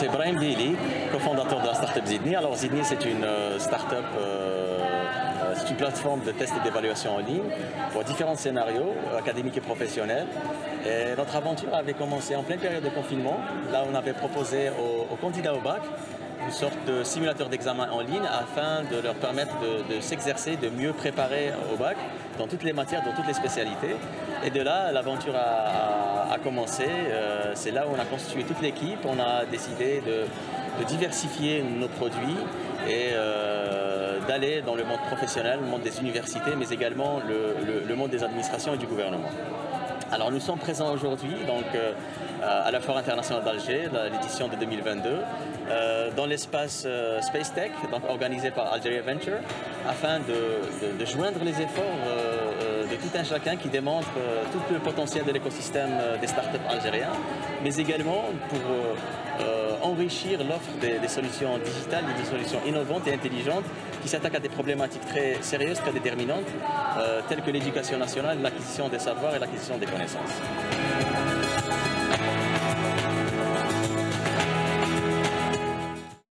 c'est Brahim Dili, cofondateur de la startup Zidni. Alors Zidni, c'est une startup, c'est une plateforme de tests et d'évaluation en ligne pour différents scénarios académiques et professionnels. Et notre aventure avait commencé en pleine période de confinement. Là, on avait proposé aux candidats au bac une sorte de simulateur d'examen en ligne afin de leur permettre de s'exercer, de mieux préparer au bac dans toutes les matières, dans toutes les spécialités. Et de là, l'aventure a commencé. C'est là où on a constitué toute l'équipe. On a décidé de diversifier nos produits et d'aller dans le monde professionnel, le monde des universités, mais également le monde des administrations et du gouvernement. Alors nous sommes présents aujourd'hui à la Foire internationale d'Alger, l'édition de 2022, dans l'espace Space Tech, donc organisé par Algeria Venture, afin de joindre les efforts de tout un chacun qui démontre tout le potentiel de l'écosystème des startups algériens, mais également pour enrichir l'offre des solutions digitales, des solutions innovantes et intelligentes qui s'attaquent à des problématiques très sérieuses, très déterminantes, telles que l'éducation nationale, l'acquisition des savoirs et l'acquisition des connaissances.